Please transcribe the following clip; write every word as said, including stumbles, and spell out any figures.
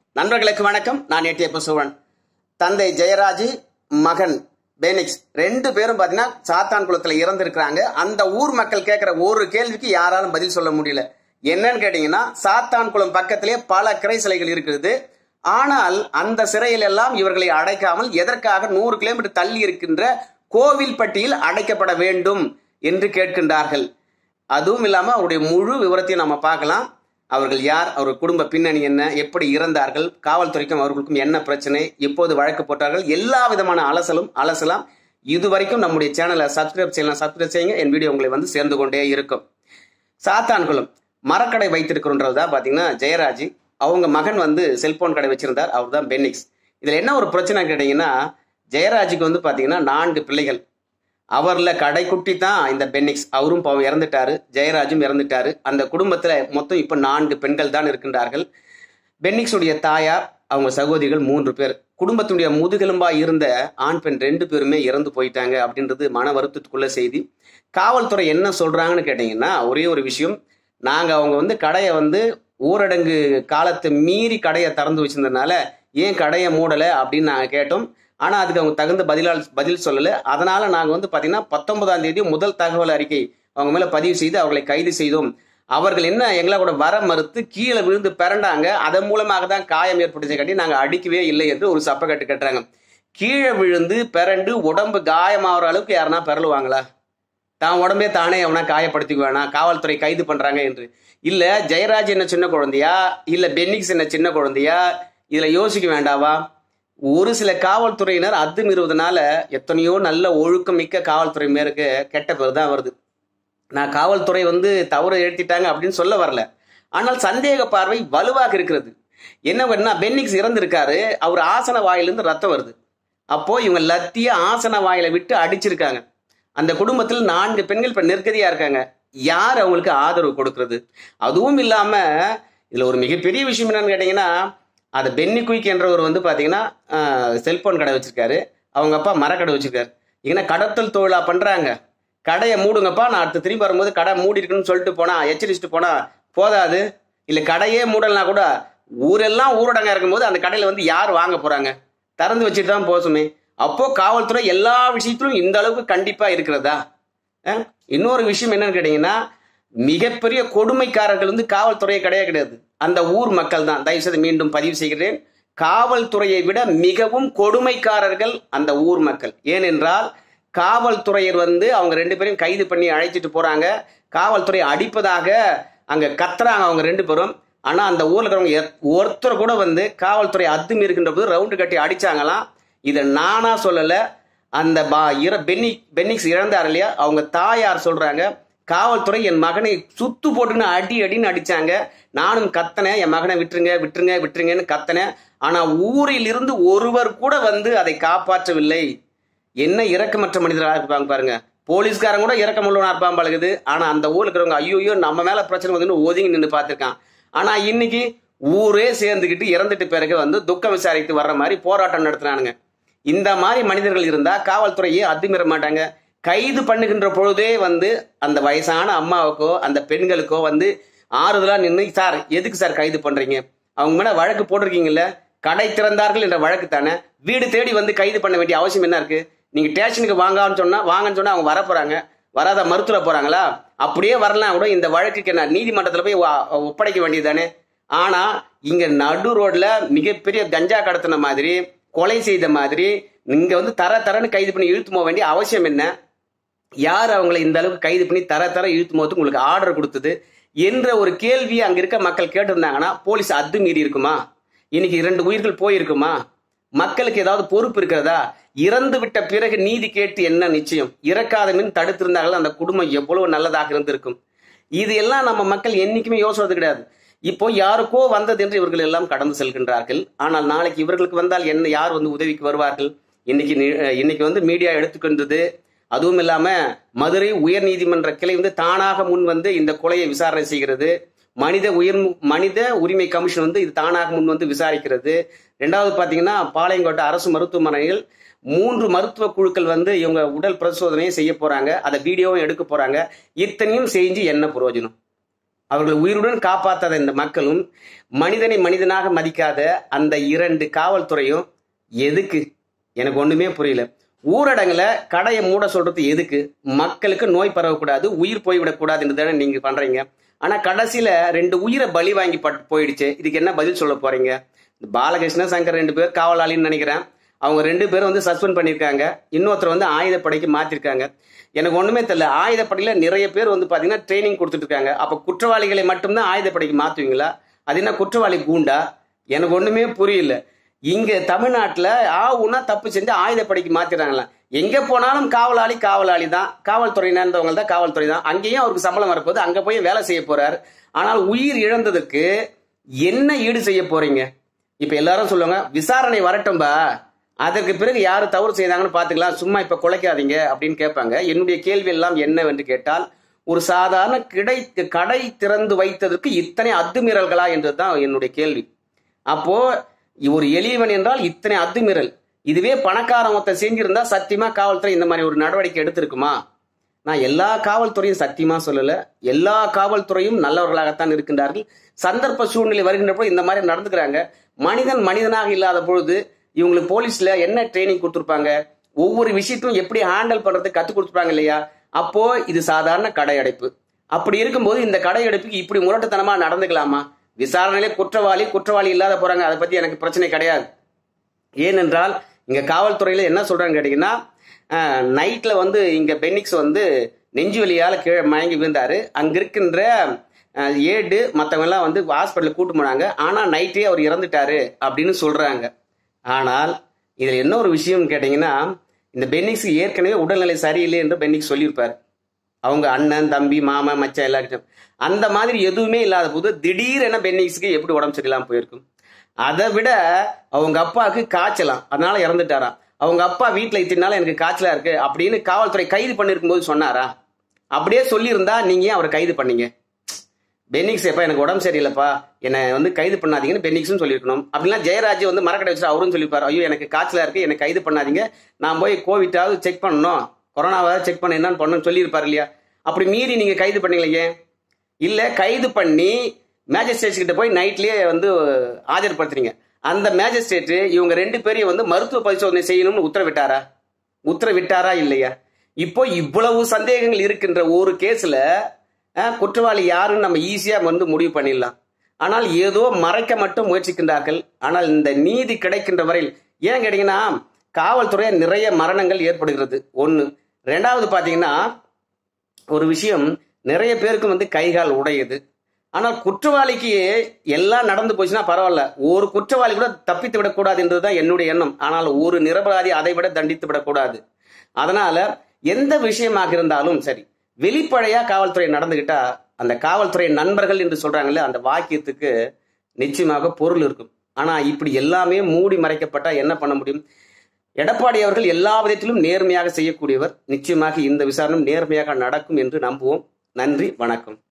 நண்பர்களுக்கு வணக்கம். நான் ஏடிஎப் சோழன். தந்தை ஜெயராஜ், மகன் பெனிக்ஸ் ரெண்டு பேரும் பாத்தீங்கன்னா சாத்தான் குளத்துல இறந்திருக்கிறாங்க. அந்த ஊர் மக்கள் கேட்கிற ஒரு கேள்விக்கு யாராலும் பதில் சொல்ல முடியல. என்னன்னு கேட்டீங்கன்னா, சாத்தான் குளம் பக்கத்திலேயே பல கிரை சிலைகள் இருக்குது. ஆனால் அந்த சிறையில் எல்லாம் இவர்களை அடைக்காமல் எதற்காக நூறு கிலோமீட்டர் தள்ளி இருக்கின்ற கோவில்பட்டியில் அடைக்கப்பட வேண்டும் என்று கேட்கின்றார்கள். அதுவும் இல்லாம அவருடைய முழு விவரத்தையும் நம்ம பார்க்கலாம். அவர்கள் யார், அவர்கள் குடும்ப பின்னணி என்ன, எப்படி இறந்தார்கள், காவல்துறைக்கும் அவர்களுக்கும் என்ன பிரச்சனை, எப்போது வழக்கு போட்டார்கள், எல்லா விதமான அலசலும் அலசலாம். இதுவரைக்கும் நம்முடைய சேனலை சப்ஸ்கிரைப் செய்யலாம், சப்ஸ்கிரைப் செய்யுங்க. என் வீடியோ உங்களை வந்து சேர்ந்து கொண்டே இருக்கும். சாத்தான்குளம் மரக்கடை வைத்திருக்கிறன்றதா பாத்தீங்கன்னா ஜெயராஜ், அவங்க மகன் வந்து செல்போன் கடை வச்சிருந்தார், அவர் தான் பெனிக்ஸ். இதுல என்ன ஒரு பிரச்சனை கேட்டீங்கன்னா, ஜெயராஜுக்கு வந்து பாத்தீங்கன்னா நான்கு பிள்ளைகள். அவர்ல கடைக்குட்டி தான் இந்த பெனிக்ஸ். அவரும் பாவம் இறந்துட்டாரு, ஜெயராஜும் இறந்துட்டாரு. அந்த குடும்பத்துல மொத்தம் இப்ப நான்கு பெண்கள் தான் இருக்கின்றார்கள். பெனிக்ஸ் உடைய தாயார், அவங்க சகோதரிகள் மூன்று பேர். குடும்பத்துடைய முதுகெலும்பா இருந்த ஆண் பெண் ரெண்டு பேருமே இறந்து போயிட்டாங்க அப்படின்றது மன வருத்தத்துக்குள்ள செய்தி. காவல்துறை என்ன சொல்றாங்கன்னு கேட்டீங்கன்னா, ஒரே ஒரு விஷயம், நாங்க அவங்க வந்து கடையை வந்து ஊரடங்கு காலத்தை மீறி கடையை திறந்து வச்சிருந்ததுனால ஏன் கடையை மூடல அப்படின்னு நாங்க கேட்டோம். ஆனா அதுக்கு அவங்க தகுந்த பதிலால் பதில் சொல்லல. அதனால நாங்க வந்து பாத்தீங்கன்னா பத்தொன்பதாம் தேதி முதல் தகவல் அறிக்கை அவங்க மேல பதிவு செய்து அவர்களை கைது செய்தோம். அவர்கள் என்ன எங்களை கூட வர மறுத்து கீழே விழுந்து பிறண்டாங்க. அதன் மூலமாக தான் காயம் ஏற்பட்டுச்சு காட்டி நாங்க அடிக்கவே இல்லை என்று ஒரு சப்பக்கட்டு கட்டுறாங்க. கீழே விழுந்து பிறண்டு உடம்பு காயமாகிற அளவுக்கு யாருன்னா பிறலுவாங்களா? தான் உடம்பே தானே அவனா காயப்படுத்திக்க வேணாம், காவல்துறை கைது பண்றாங்க என்று. இல்ல ஜெயராஜ் என்ன சின்ன குழந்தையா, இல்ல பெனிக்ஸ் என்ன சின்ன குழந்தையா, இதுல யோசிக்க வேண்டாவா? ஒரு சில காவல்துறையினர் அத்துமீறுவதனால எத்தனையோ நல்ல ஒழுக்கம் மிக்க காவல்துறை மேற்கு கெட்ட பேர் தான் வருது. நான் காவல்துறை வந்து தவறு எழுத்திட்டாங்க அப்படின்னு சொல்ல வரல. ஆனால் சந்தேக பார்வை வலுவாக இருக்கிறது. என்ன பண்ணா, பெனிக்ஸ் இறந்திருக்காரு, அவர் ஆசன வாயிலிருந்து ரத்தம் வருது. அப்போ இவங்க லத்திய ஆசன வாயில விட்டு அடிச்சிருக்காங்க. அந்த குடும்பத்தில் நான்கு பெண்கள் இப்ப நெருக்கடியா இருக்காங்க. யார் அவங்களுக்கு ஆதரவு கொடுக்கறது? அதுவும் இல்லாம இதுல ஒரு மிகப்பெரிய விஷயம் என்னன்னு கேட்டீங்கன்னா, அது பென்னி குயிக் என்றவர் வந்து பாத்தீங்கன்னா செல்போன் கடை வச்சிருக்காரு, அவங்க அப்பா மரக்கடை வச்சிருக்காரு. ஏன்னா கடத்தல் தொழிலா பண்றாங்க. கடையை மூடுங்கப்பா, நான் அடுத்து திரும்பி வரும்போது கடை மூடி இருக்குன்னு சொல்லிட்டு போனா, எச்சரிச்சுட்டு போனா போதாது. இல்ல கடையே மூடலனா கூட ஊரெல்லாம் ஊரடங்கா இருக்கும்போது அந்த கடையில வந்து யார் வாங்க போறாங்க? திறந்து வச்சுட்டு தான் போசுமே. அப்போ காவல்துறை எல்லா விஷயத்திலும் இந்த அளவுக்கு கண்டிப்பா இருக்கிறதா? இன்னொரு விஷயம் என்னன்னு கேட்டீங்கன்னா, மிகப்பெரிய கொடுமைக்காரர்கள் வந்து காவல்துறையை கிடையாது கிடையாது அந்த ஊர் மக்கள் தான். தயவு செய்து மீண்டும் பதிவு செய்கிறேன், காவல்துறையை விட மிகவும் கொடுமைக்காரர்கள் அந்த ஊர் மக்கள். ஏனென்றால் காவல்துறையர் வந்து அவங்க ரெண்டு பேரையும் கைது பண்ணி அழைச்சிட்டு போறாங்க. காவல்துறை அடிப்பதாக அங்க கத்துறாங்க அவங்க ரெண்டு பேரும். ஆனா அந்த ஊர்ல இருக்கிறவங்க ஒருத்தர் கூட வந்து காவல்துறை அத்துமீறி இருக்கின்ற போது ரவுண்டு கட்டி அடிச்சாங்களாம். இதை நானா சொல்லல, அந்த பென்னி பெனிக்ஸ் இழந்தார் இல்லையா, அவங்க தாயார் சொல்றாங்க, காவல்துறை என் மகனை சுத்து போட்டுன்னு அடி அடின்னு அடிச்சாங்க. நானும் கத்தனேன், என் மகனை விட்டுருங்க விட்டுருங்க விட்டுருங்கன்னு கத்தனேன். ஆனா ஊரில் இருந்து ஒருவர் கூட வந்து அதை காப்பாற்றவில்லை. என்ன இரக்கமற்ற மனிதராக இருப்பாங்க பாருங்க. போலீஸ்காரங்க கூட இரக்கமுள்ளவனா இருப்பான் பழகுது. ஆனா அந்த ஊர்ல இருக்கிறவங்க ஐயோ நம்ம மேல பிரச்சனை வந்து ஒதுங்கி நின்று பார்த்திருக்கான். ஆனா இன்னைக்கு ஊரே சேர்ந்துக்கிட்டு இறந்துட்டு பிறகு வந்து துக்கம் விசாரித்து வர்ற மாதிரி போராட்டம் நடத்துறானுங்க. இந்த மாதிரி மனிதர்கள் இருந்தா காவல்துறையே அத்துமீற மாட்டாங்க. கைது பண்ணுகின்ற பொழுதே வந்து அந்த வயசான அம்மாவுக்கோ அந்த பெண்களுக்கோ வந்து ஆறுதலா நின்று, சார் எதுக்கு சார் கைது பண்றீங்க, அவங்க மேல வழக்கு போட்டிருக்கீங்கல்ல, கடை திறந்தார்கள் என்ற வழக்கு தானே, வீடு தேடி வந்து கைது பண்ண வேண்டிய அவசியம் என்ன இருக்கு? நீங்க ஸ்டேஷனுக்கு வாங்கன்னு சொன்னா வாங்கன்னு சொன்னா அவங்க வர போறாங்க, வராத மருத்துவ போறாங்களா? அப்படியே வரலாம் கூட இந்த வழக்குக்கு என்ன நீதிமன்றத்துல போய் ஒப்படைக்க வேண்டியது தானே. ஆனா இங்க நடு ரோட்ல மிகப்பெரிய கஞ்சா கடத்தின மாதிரி, கொலை செய்த மாதிரி நீங்க வந்து தர தரன்னு கைது பண்ணி இழுத்து போக வேண்டிய அவசியம் என்ன? யார் அவங்களை இந்த அளவுக்கு கைது பண்ணி தர தர இழுத்து போகிறதுக்கு உங்களுக்கு ஆர்டர் கொடுத்தது என்ற ஒரு கேள்வியை அங்க இருக்க மக்கள் கேட்டிருந்தாங்கன்னா போலீஸ் அத்துமீறி இருக்குமா? இன்னைக்கு இரண்டு உயிர்கள் போயிருக்குமா? மக்களுக்கு ஏதாவது பொறுப்பு இருக்கிறதா? இறந்து விட்ட பிறகு நீதி கேட்டு என்ன நிச்சயம்? இறக்காத மின் தடுத்திருந்தார்கள் அந்த குடும்பம் எவ்வளவு நல்லதாக இருந்திருக்கும். இது எல்லாம் நம்ம மக்கள் என்னைக்குமே யோசிறது கிடையாது. இப்போ யாருக்கோ வந்தது என்று இவர்கள் எல்லாம் கடந்து செல்கின்றார்கள். ஆனால் நாளைக்கு இவர்களுக்கு வந்தால் என்ன, யார் வந்து உதவிக்கு வருவார்கள்? இன்னைக்கு இன்னைக்கு வந்து மீடியா எடுத்துக்கொண்டது. அதுவும் இல்லாம மதுரை உயர் நீதிமன்ற கிளை வந்து தானாக முன் வந்து இந்த கொலையை விசாரணை செய்கிறது. மனித உயர் மனித உரிமை கமிஷன் வந்து இது தானாக முன் வந்து விசாரிக்கிறது. ரெண்டாவது பாத்தீங்கன்னா, பாளையங்கோட்டை அரசு மருத்துவமனையில் மூன்று மருத்துவ குழுக்கள் வந்து இவங்க உடல் பரிசோதனையை செய்ய போறாங்க. அதை வீடியோவும் எடுக்க போறாங்க. இத்தனையும் செஞ்சு என்ன பிரயோஜனம்? அவர்கள் உயிருடன் காப்பாற்றாத இந்த மக்களும் மனிதனை மனிதனாக மதிக்காத அந்த இரண்டு காவல்துறையும் எதுக்கு? எனக்கு ஒண்ணுமே புரியல. ஊரடங்குல கடையை மூட சொல்றது எதுக்கு? மக்களுக்கு நோய் பரவக்கூடாது, உயிர் போய்விடக்கூடாது என்று தானே நீங்க பண்றீங்க. ஆனா கடைசியில ரெண்டு உயிரை பலி வாங்கி பட்டு போயிடுச்சு. இதுக்கு என்ன பதில் சொல்ல போறீங்க? பாலகிருஷ்ண சங்கர் ரெண்டு பேர் காவலாளின்னு நினைக்கிறேன். அவங்க ரெண்டு பேரும் வந்து சஸ்பெண்ட் பண்ணியிருக்காங்க. இன்னொருத்தர் வந்து ஆயுதப்படைக்கு மாத்திருக்காங்க. எனக்கு ஒண்ணுமே தெரியல. ஆயுதப்படையில நிறைய பேர் வந்து பாத்தீங்கன்னா ட்ரைனிங் கொடுத்துட்டு இருக்காங்க. அப்ப குற்றவாளிகளை மட்டும்தான் ஆயுதப்படைக்கு மாத்துவீங்களா? அது என்ன குற்றவாளி கூண்டா? எனக்கு ஒண்ணுமே புரியல. இங்க தமிழ்நாட்டுல ஆவுன்னா தப்பு செஞ்சு ஆயுதப்படைக்கு மாத்திடுறாங்களா? எங்க போனாலும் காவலாளி காவலாளி தான், காவல்துறை நேர்ந்தவங்க தான் காவல்துறை தான். அங்கேயும் அவருக்கு சம்பளம் வரப்போகுது, அங்க போய் வேலை செய்ய போறாரு. ஆனால் உயிர் இழந்ததுக்கு என்ன ஈடு செய்ய போறீங்க? இப்ப எல்லாரும் சொல்லுவாங்க விசாரணை வரட்டும்பா, அதற்கு பிறகு யாரு தவறு செய்தாங்கன்னு பாத்துக்கலாம், சும்மா இப்ப குலைக்காதீங்க அப்படின்னு கேட்பாங்க. என்னுடைய கேள்வி எல்லாம் என்னவென்று கேட்டால், ஒரு சாதாரண கிடை கடை திறந்து வைத்ததற்கு இத்தனை அத்துமீறல்களா என்றுதான் என்னுடைய கேள்வி. அப்போ ஒரு எளியவன் என்றால் இத்தனை அத்துமீறல். இதுவே பணக்காரன் ஒருத்தன் செஞ்சிருந்தா சத்தியமா காவல்துறை இந்த மாதிரி ஒரு நடவடிக்கை எடுத்திருக்குமா? நான் எல்லா காவல்துறையும் சத்தியமா சொல்லல. எல்லா காவல்துறையும் நல்லவர்களாகத்தான் இருக்கின்றார்கள். சந்தர்ப்ப சூழ்நிலை வருகின்ற போது இந்த மாதிரி நடந்துக்கிறாங்க. மனிதன் மனிதனாக இல்லாத பொழுது இவங்களுக்கு போலீஸ்ல என்ன ட்ரைனிங் கொடுத்துருப்பாங்க? ஒவ்வொரு விஷயத்தையும் எப்படி ஹேண்டில் பண்றது கத்து கொடுத்துருப்பாங்க இல்லையா? அப்போ இது சாதாரண கடையடைப்பு. அப்படி இருக்கும்போது இந்த கடையடைப்புக்கு இப்படி முரட்டுத்தனமா நடந்துக்கலாமா? விசாரணையிலே குற்றவாளி குற்றவாளி இல்லாத போறாங்க. அதை பத்தி எனக்கு பிரச்சனை கிடையாது. ஏனென்றால் இங்க காவல்துறையில என்ன சொல்றாங்க கேட்டீங்கன்னா, நைட்ல வந்து இங்க பென்னிக்ஸ் வந்து நெஞ்சு வலியால கீழே மயங்கி விழுந்தாரு. அங்க இருக்கின்ற ஏடு மற்றவங்க எல்லாம் வந்து ஹாஸ்பிட்டலுக்கு கூட்டு போனாங்க. ஆனா நைட்டே அவர் இறந்துட்டாரு அப்படின்னு சொல்றாங்க. ஆனால் இதுல என்ன ஒரு விஷயம் கேட்டீங்கன்னா, இந்த பென்னிக்ஸ் ஏற்கனவே உடல்நிலை சரியில்லை என்று பென்னிக்ஸ் சொல்லியிருப்பாரு. அவங்க அண்ணன் தம்பி மாமா மச்சா எல்லாருக்கும் அந்த மாதிரி எதுவுமே இல்லாத போது திடீரென பென்னிக்ஸுக்கு எப்படி உடம்பு சரியில்லாம போயிருக்கும்? அதை விட அவங்க அப்பாவுக்கு காய்ச்சலாம், அதனால இறந்துட்டாராம். அவங்க அப்பா வீட்டுல இத்தனால எனக்கு காய்ச்சலா இருக்கு அப்படின்னு காவல்துறை கைது பண்ணிருக்கும் போது சொன்னாரா? அப்படியே சொல்லியிருந்தா நீங்க ஏன் அவரை கைது பண்ணீங்க? பென்னிக்ஸ் எப்ப எனக்கு உடம்பு சரியில்லைப்பா என்னை வந்து கைது பண்ணாதீங்கன்னு பென்னிக்ஸும் சொல்லியிருக்கணும். அப்படின்னா ஜெயராஜ் வந்து மரக்கடை வச்சுட்டு அவரும் சொல்லிப்பாரு, ஐயோ எனக்கு காய்ச்சலா இருக்கு என்னை கைது பண்ணாதீங்க, நான் போய் கோவிட்டாவது செக் பண்ணணும், கொரோனாவாவது செக் பண்ண என்னன்னு பண்ணணும்னு சொல்லியிருப்பாரு இல்லையா? அப்படி மீறி நீங்க கைது பண்ணீங்களே. இல்ல கைது பண்ணி மேஜிஸ்ட்ரேட் கிட்ட போய் நைட்லயே வந்து ஆஜர்படுத்துறீங்க. அந்த மேஜிஸ்ட்ரேட் இவங்க ரெண்டு பேரையும் வந்து மருத்துவ பரிசோதனை செய்யணும்னு உத்தரவிட்டாரா? உத்தரவிட்டாரா இல்லையா? இப்போ இவ்வளவு சந்தேகங்கள் இருக்கின்ற ஒரு கேஸ்ல குற்றவாளி யாருன்னு நம்ம ஈஸியா வந்து முடிவு பண்ணிடலாம். ஆனால் ஏதோ மறைக்க மட்டும் முயற்சிக்கின்றார்கள். ஆனால் இந்த நீதி கிடைக்கின்ற வரையில் ஏன் கேட்டீங்கன்னா, காவல்துறையை நிறைய மரணங்கள் ஏற்படுகிறது ஒண்ணு. ரெண்டாவது பாத்தீங்கன்னா ஒரு விஷயம், நிறைய பேருக்கு வந்து கைகால் உடையுது. ஆனால் குற்றவாளிக்கு எல்லாம் நடந்து போச்சுன்னா பரவாயில்ல, ஒரு குற்றவாளி கூட தப்பித்து விடக்கூடாது என்றுதான் என்னுடைய எண்ணம். ஆனால் ஒரு நிரபராதி அதை விட தண்டித்து விடக்கூடாது. அதனால எந்த விஷயமாக இருந்தாலும் சரி, வெளிப்படையா காவல்துறை நடந்துகிட்டா அந்த காவல்துறை நண்பர்கள் என்று சொல்றாங்கல்ல, அந்த வாக்கியத்துக்கு நிச்சயமாக பொருள் இருக்கும். ஆனா இப்படி எல்லாமே மூடி மறைக்கப்பட்டா என்ன பண்ண முடியும்? எடப்பாடி அவர்கள் எல்லா விதத்திலும் நேர்மையாக செய்யக்கூடியவர். நிச்சயமாக இந்த விசாரணை நேர்மையாக நடக்கும் என்று நம்புவோம். நன்றி, வணக்கம்.